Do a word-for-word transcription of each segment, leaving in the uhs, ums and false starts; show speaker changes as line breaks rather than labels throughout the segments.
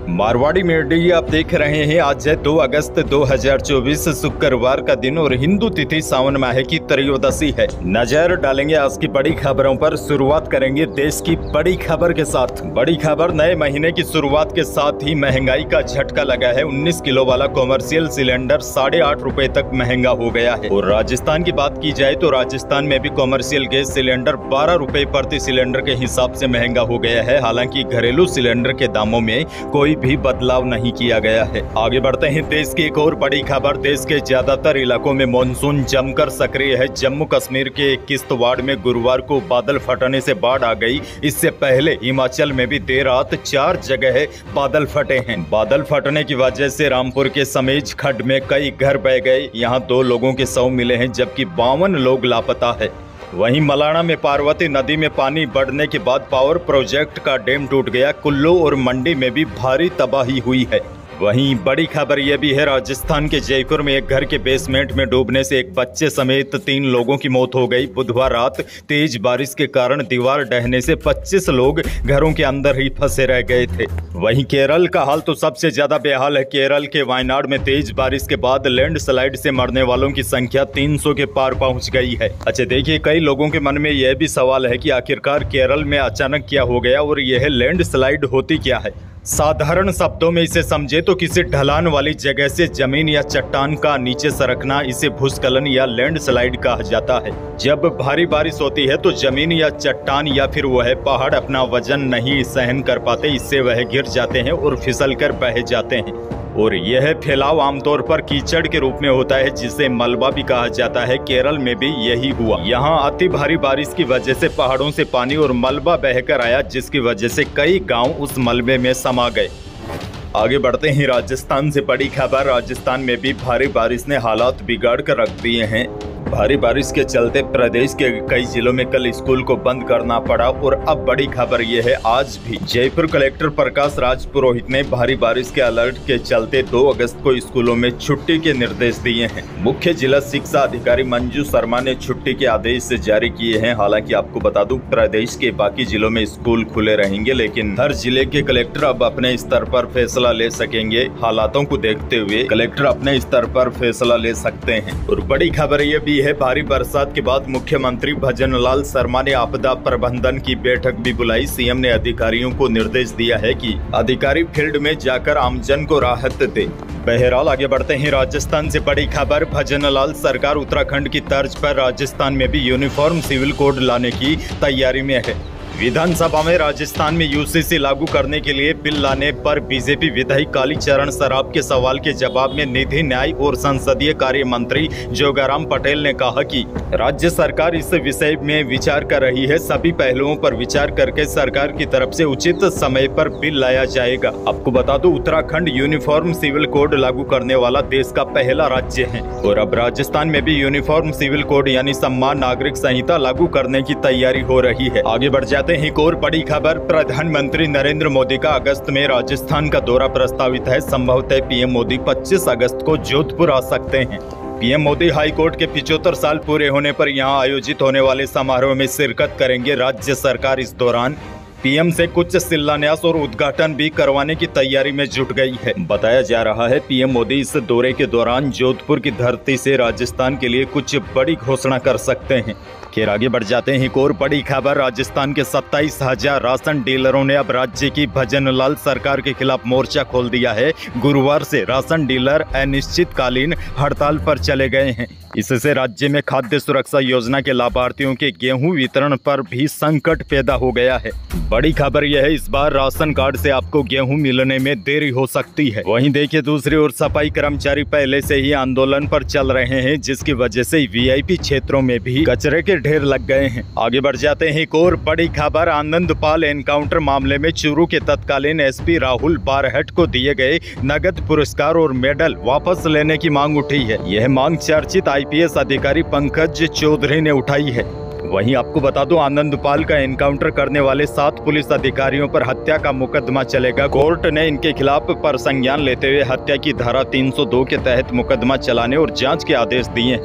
Marwari media आप देख रहे हैं। आज है दो अगस्त दो हज़ार चौबीस शुक्रवार का दिन और हिंदू तिथि सावन माह की त्रयोदशी है। नजर डालेंगे आज की बड़ी खबरों पर। शुरुआत करेंगे देश की बड़ी खबर के साथ। बड़ी खबर, नए महीने की शुरुआत के साथ ही महंगाई का झटका लगा है। उन्नीस किलो वाला कॉमर्शियल सिलेंडर साढ़े आठ रुपए तक महंगा हो गया है। और राजस्थान की बात की जाए तो राजस्थान में भी कॉमर्शियल गैस सिलेंडर बारह रुपए प्रति सिलेंडर के हिसाब से महंगा हो गया है। हालांकि घरेलू सिलेंडर के दामों में कोई भी बदलाव नहीं किया गया है। आगे बढ़ते हैं देश की एक और बड़ी खबर। देश के ज्यादातर इलाकों में मानसून जमकर सक्रिय है। जम्मू कश्मीर के किश्तवाड़ में गुरुवार को बादल फटने से बाढ़ आ गई। इससे पहले हिमाचल में भी देर रात चार जगह बादल फटे हैं। बादल फटने की वजह से रामपुर के समेज खड्ड में कई घर बह गए। यहाँ दो लोगों के शव मिले हैं जबकि बावन लोग लापता है। वहीं मलाना में पार्वती नदी में पानी बढ़ने के बाद पावर प्रोजेक्ट का डैम टूट गया। कुल्लू और मंडी में भी भारी तबाही हुई है। वहीं बड़ी खबर यह भी है, राजस्थान के जयपुर में एक घर के बेसमेंट में डूबने से एक बच्चे समेत तीन लोगों की मौत हो गई। बुधवार रात तेज बारिश के कारण दीवार ढहने से पच्चीस लोग घरों के अंदर ही फंसे रह गए थे। वहीं केरल का हाल तो सबसे ज्यादा बेहाल है। केरल के वायनाड में तेज बारिश के बाद लैंडस्लाइड से मरने वालों की संख्या तीन सौ के पार पहुंच गई है। अच्छा देखिए, कई लोगों के मन में यह भी सवाल है कि आखिरकार केरल में अचानक क्या हो गया और यह लैंडस्लाइड होती क्या है। साधारण शब्दों में इसे समझे तो किसी ढलान वाली जगह से जमीन या चट्टान का नीचे सरकना, इसे भूस्खलन या लैंडस्लाइड कहा जाता है। जब भारी बारिश होती है तो जमीन या चट्टान या फिर वह पहाड़ अपना वजन नहीं सहन कर पाते, इससे वह गिर जाते हैं और फिसल कर बह जाते हैं। और यह फैलाव आमतौर पर कीचड़ के रूप में होता है जिसे मलबा भी कहा जाता है। केरल में भी यही हुआ। यहाँ अति भारी बारिश की वजह से पहाड़ों से पानी और मलबा बहकर आया, जिसकी वजह से कई गांव उस मलबे में समा गए। आगे बढ़ते हैं राजस्थान से बड़ी खबर। राजस्थान में भी भारी बारिश ने हालात बिगाड़ कर रख दिए हैं। भारी बारिश के चलते प्रदेश के कई जिलों में कल स्कूल को बंद करना पड़ा। और अब बड़ी खबर यह है, आज भी जयपुर कलेक्टर प्रकाश राज पुरोहित ने भारी बारिश के अलर्ट के चलते दो अगस्त को स्कूलों में छुट्टी के निर्देश दिए हैं। मुख्य जिला शिक्षा अधिकारी मंजू शर्मा ने छुट्टी के आदेश जारी किए हैं। हालांकि आपको बता दूं, प्रदेश के बाकी जिलों में स्कूल खुले रहेंगे, लेकिन हर जिले के कलेक्टर अब अपने स्तर पर फैसला ले सकेंगे। हालातों को देखते हुए कलेक्टर अपने स्तर पर फैसला ले सकते हैं। और बड़ी खबर यह भी है, भारी बरसात के बाद मुख्यमंत्री भजन लाल शर्मा ने आपदा प्रबंधन की बैठक भी बुलाई। सीएम ने अधिकारियों को निर्देश दिया है कि अधिकारी फील्ड में जाकर आमजन को राहत दे। बहरहाल आगे बढ़ते हैं राजस्थान से बड़ी खबर। भजन लाल सरकार उत्तराखंड की तर्ज पर राजस्थान में भी यूनिफॉर्म सिविल कोड लाने की तैयारी में है। विधानसभा में राजस्थान में यूसीसी लागू करने के लिए बिल लाने पर बीजेपी विधायक कालीचरण सराफ के सवाल के जवाब में निधि, न्याय और संसदीय कार्य मंत्री जोगाराम पटेल ने कहा कि राज्य सरकार इस विषय में विचार कर रही है। सभी पहलुओं पर विचार करके सरकार की तरफ से उचित समय पर बिल लाया जाएगा। आपको बता दूं, उत्तराखंड यूनिफॉर्म सिविल कोड लागू करने वाला देश का पहला राज्य है। और अब राजस्थान में भी यूनिफॉर्म सिविल कोड यानी सम्मान नागरिक संहिता लागू करने की तैयारी हो रही है। आगे बढ़ जाते हैं एक और बड़ी खबर। प्रधानमंत्री नरेंद्र मोदी का अगस्त में राजस्थान का दौरा प्रस्तावित है। संभवतः पीएम मोदी पच्चीस अगस्त को जोधपुर आ सकते हैं। पीएम मोदी हाईकोर्ट के पिछहत्तर साल पूरे होने पर यहां आयोजित होने वाले समारोह में शिरकत करेंगे। राज्य सरकार इस दौरान पीएम से कुछ शिलान्यास और उद्घाटन भी करवाने की तैयारी में जुट गई है। बताया जा रहा है पीएम मोदी इस दौरे के दौरान जोधपुर की धरती से राजस्थान के लिए कुछ बड़ी घोषणा कर सकते हैं। खैर आगे बढ़ जाते हैं एक और बड़ी खबर। राजस्थान के सत्ताईस हजार राशन डीलरों ने अब राज्य की भजन लाल सरकार के खिलाफ मोर्चा खोल दिया है। गुरुवार से राशन डीलर अनिश्चितकालीन हड़ताल पर चले गए हैं। इससे राज्य में खाद्य सुरक्षा योजना के लाभार्थियों के गेहूं वितरण पर भी संकट पैदा हो गया है। बड़ी खबर यह है, इस बार राशन कार्ड से आपको गेहूं मिलने में देरी हो सकती है। वहीं देखिए, दूसरी ओर सफाई कर्मचारी पहले से ही आंदोलन पर चल रहे हैं, जिसकी वजह से वीआईपी क्षेत्रों में भी कचरे के ढेर लग गए हैं। आगे बढ़ जाते हैं एक और बड़ी खबर। आनंदपाल एनकाउंटर मामले में चूरू के तत्कालीन एसपी राहुल बारहट को दिए गए नगद पुरस्कार और मेडल वापस लेने की मांग उठी है। यह मांग चर्चित आईपीएस अधिकारी पंकज चौधरी ने उठाई है। वहीं आपको बता दो, आनंदपाल का एनकाउंटर करने वाले सात पुलिस अधिकारियों पर हत्या का मुकदमा चलेगा। कोर्ट ने इनके खिलाफ पर संज्ञान लेते हुए हत्या की धारा तीन सौ दो के तहत मुकदमा चलाने और जांच के आदेश दिए हैं।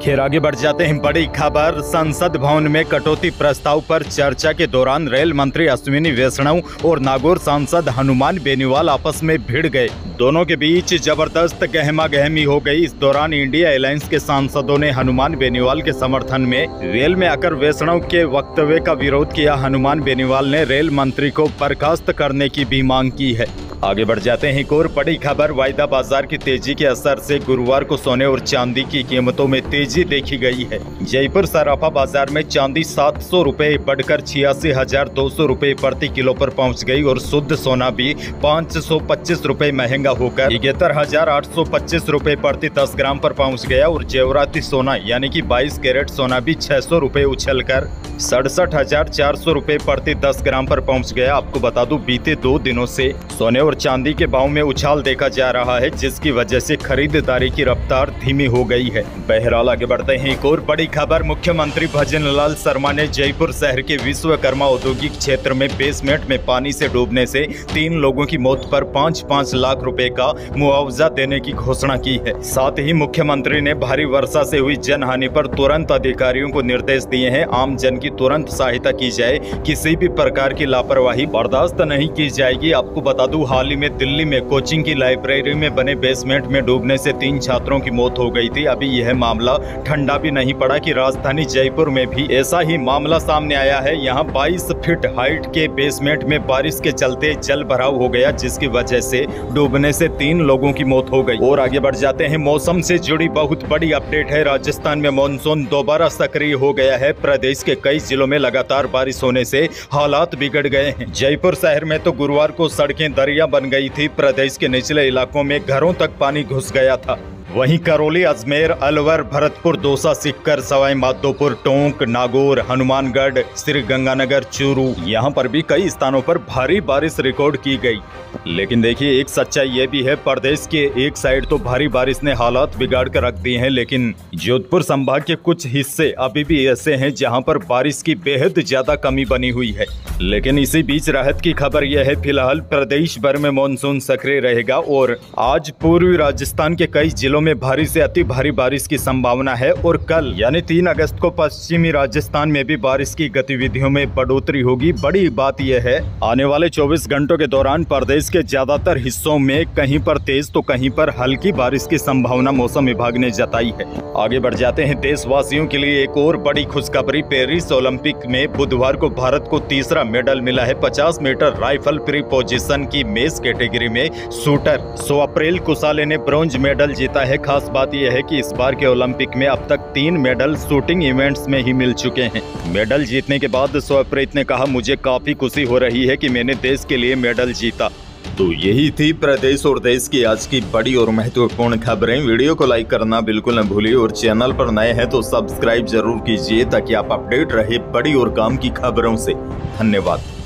खैर आगे बढ़ जाते हैं। बड़ी खबर, संसद भवन में कटौती प्रस्ताव पर चर्चा के दौरान रेल मंत्री अश्विनी वैष्णव और नागौर सांसद हनुमान बेनीवाल आपस में भिड़ गए। दोनों के बीच जबरदस्त गहमा गहमी हो गई। इस दौरान इंडिया अलायंस के सांसदों ने हनुमान बेनीवाल के समर्थन में रेल में आकर वैष्णव के वक्तव्य का विरोध किया। हनुमान बेनीवाल ने रेल मंत्री को बर्खास्त करने की भी मांग की है। आगे बढ़ जाते हैं। एक और बड़ी खबर, वायदा बाजार की तेजी के असर से गुरुवार को सोने और चांदी की कीमतों में तेजी देखी गई है। जयपुर सराफा बाजार में चांदी सात सौ रुपए बढ़कर छियासी हजार दो सौ रुपए प्रति किलो पर पहुंच गई और शुद्ध सोना भी पाँच सौ पच्चीस रुपए महंगा होकर इकहत्तर हजार आठ सौ पच्चीस रुपए प्रति दस ग्राम पर पहुंच गया और जेवराती सोना यानी कि बाईस कैरेट सोना भी छह सौ रुपए उछलकर सड़सठ हजार चार सौ रुपए प्रति दस ग्राम पर पहुंच गया। आपको बता दूं, बीते दो दिनों से सोने और चांदी के भाव में उछाल देखा जा रहा है, जिसकी वजह से खरीदारी की रफ्तार धीमी हो गई है। बहरहाल आगे बढ़ते हैं। एक और बड़ी खबर, मुख्यमंत्री भजन लाल शर्मा ने जयपुर शहर के विश्वकर्मा औद्योगिक क्षेत्र में बेसमेंट में पानी से डूबने से तीन लोगों की मौत पर पाँच पाँच लाख रुपए का मुआवजा देने की घोषणा की है। साथ ही मुख्यमंत्री ने भारी वर्षा से हुई जनहानि पर तुरंत अधिकारियों को निर्देश दिए हैं। आम जन की तुरंत सहायता की जाए, किसी भी प्रकार की लापरवाही बर्दाश्त नहीं की जाएगी। आपको बता दूं, हाल ही में दिल्ली में कोचिंग की लाइब्रेरी में बने बेसमेंट में डूबने से तीन छात्रों की मौत हो गई थी। अभी यह मामला ठंडा भी नहीं पड़ा कि राजधानी जयपुर में भी ऐसा ही मामला सामने आया है। यहाँ बाईस फीट हाइट के बेसमेंट में बारिश के चलते जल भराव हो गया, जिसकी वजह से डूबने से तीन लोगों की मौत हो गई। और आगे बढ़ जाते हैं। मौसम से जुड़ी बहुत बड़ी अपडेट है। राजस्थान में मानसून दोबारा सक्रिय हो गया है। प्रदेश के कई जिलों में लगातार बारिश होने से हालात बिगड़ गए हैं। जयपुर शहर में तो गुरुवार को सड़कें दरिया बन गई थी। प्रदेश के निचले इलाकों में घरों तक पानी घुस गया था। वहीं करौली, अजमेर, अलवर, भरतपुर, दौसा, सिक्कर, सवाई माधोपुर, टोंक, नागौर, हनुमानगढ़, श्रीगंगानगर, चूरू, यहाँ पर भी कई स्थानों पर भारी बारिश रिकॉर्ड की गई। लेकिन देखिए, एक सच्चाई ये भी है, प्रदेश के एक साइड तो भारी बारिश ने हालात बिगाड़ कर रख दिए हैं, लेकिन जोधपुर संभाग के कुछ हिस्से अभी भी ऐसे हैं जहां पर बारिश की बेहद ज्यादा कमी बनी हुई है। लेकिन इसी बीच राहत की खबर यह है, फिलहाल प्रदेश भर में मानसून सक्रिय रहेगा और आज पूर्वी राजस्थान के कई जिलों में भारी से अति भारी बारिश की संभावना है और कल यानी तीन अगस्त को पश्चिमी राजस्थान में भी बारिश की गतिविधियों में बढ़ोतरी होगी। बड़ी बात यह है, आने वाले चौबीस घंटों के दौरान प्रदेश के ज्यादातर हिस्सों में कहीं पर तेज तो कहीं पर हल्की बारिश की संभावना मौसम विभाग ने जताई है। आगे बढ़ जाते हैं। देशवासियों के लिए एक और बड़ी खुशखबरी, पेरिस ओलंपिक में बुधवार को भारत को तीसरा मेडल मिला है। पचास मीटर राइफल प्री पोजीशन की मेस कैटेगरी में शूटर सौ अप्रैल कुसाले ने ब्रॉन्ज मेडल जीता है। खास बात यह है कि इस बार के ओलंपिक में अब तक तीन मेडल शूटिंग इवेंट्स में ही मिल चुके हैं। मेडल जीतने के बाद सोअप्रीत ने कहा, मुझे काफी खुशी हो रही है कि मैंने देश के लिए मेडल जीता। तो यही थी प्रदेश और देश की आज की बड़ी और महत्वपूर्ण खबरें। वीडियो को लाइक करना बिल्कुल न भूलिए और चैनल पर नए हैं तो सब्सक्राइब जरूर कीजिए ताकि आप अपडेट रहे बड़ी और काम की खबरों से। धन्यवाद।